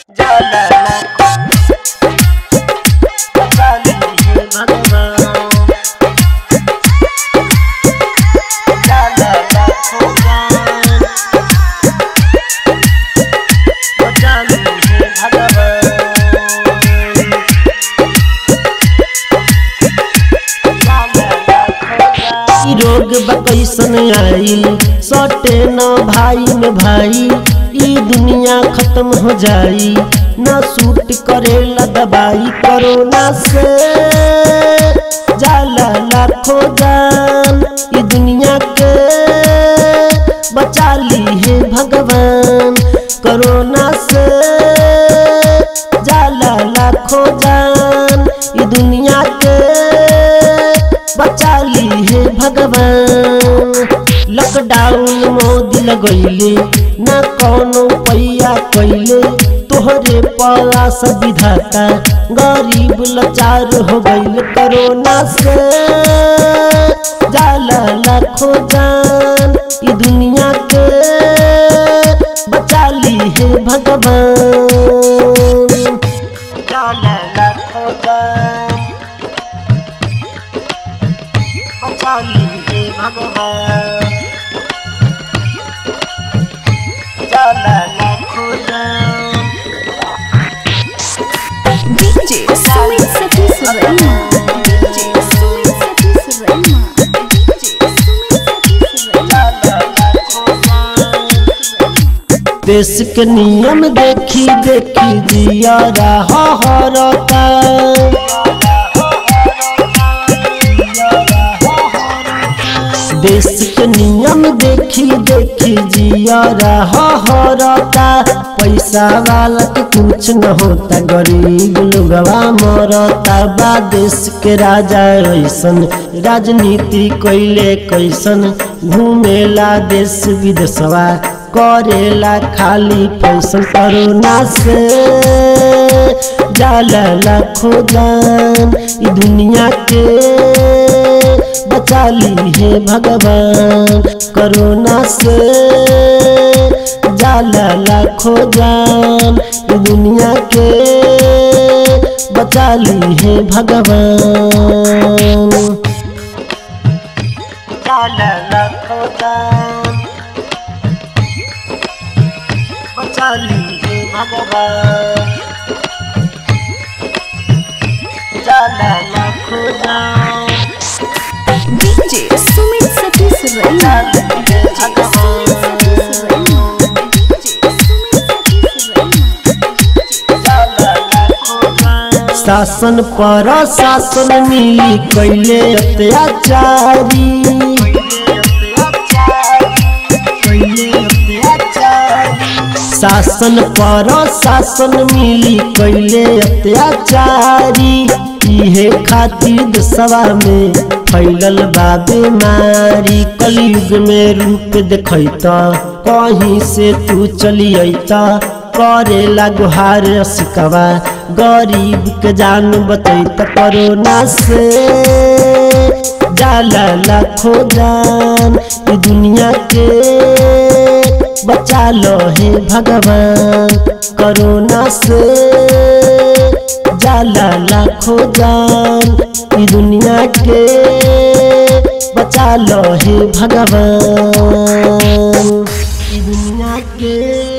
रोग कैसन आई सटे न भाई में भाई ई दुनिया खत्म हो जाई न सूट करेला दवाई कोरोना से जाला लाखों जान ई दुनिया के बचा ली है भगवान कोरोना से जाला लाखों जान ई दुनिया के बचा ली है भगवान। लॉकडाउन मोदी लगैले ना कोनो पैया कैले तोहरे पास विधाता गरीब लाचार हो गइल कोरोना से जाला लाखों जान ई दुनिया के बचा ली है भगवान। जाला लाखों जान बचा ली है भगवान। जाला लाखों जान DJ Sumit Satish Rema, DJ Sumit Satish Rema, DJ Sumit Satish Rema। देश के नियम देखी देखी जिया रहा हरता देश के नियम देखी देखी जिया रहा हरता पैसा वाला के कुछ न होता गरीब लोगवा मरता बा देश के राजा ऐसन राजनीति कैले कैसन घूमेला देश विदेशवा करेला खाली फैशन कोरोना से जाला लाखों जान ई दुनिया के बचा ली है भगवान कोरोना से जाला लाखों जान ई दुनिया के बचा ली है भगवान। जाला लाखों जान बचा ली है भगवान। जाला लाखों जान DJ Sumit Satish Rema, DJ Sumit Satish Rema, DJ Sumit Satish Rema। शासन पर शासन मिली कैले अत्याचारी शासन पर शासन मिली कैले अत्याचारी इहे खातिर देशवा में फैलल बा बीमारी कलयुग में रूप देखैता कहीं से तू चली अइता करेला गुहार सिकवा गरीब के जान बचैता कोरोना से जाला लाखों जान ई दुनिया के बचा लो है भगवान कोरोना से जाला लाखों जान ई दुनिया के बचा लो है भगवान ई दुनिया के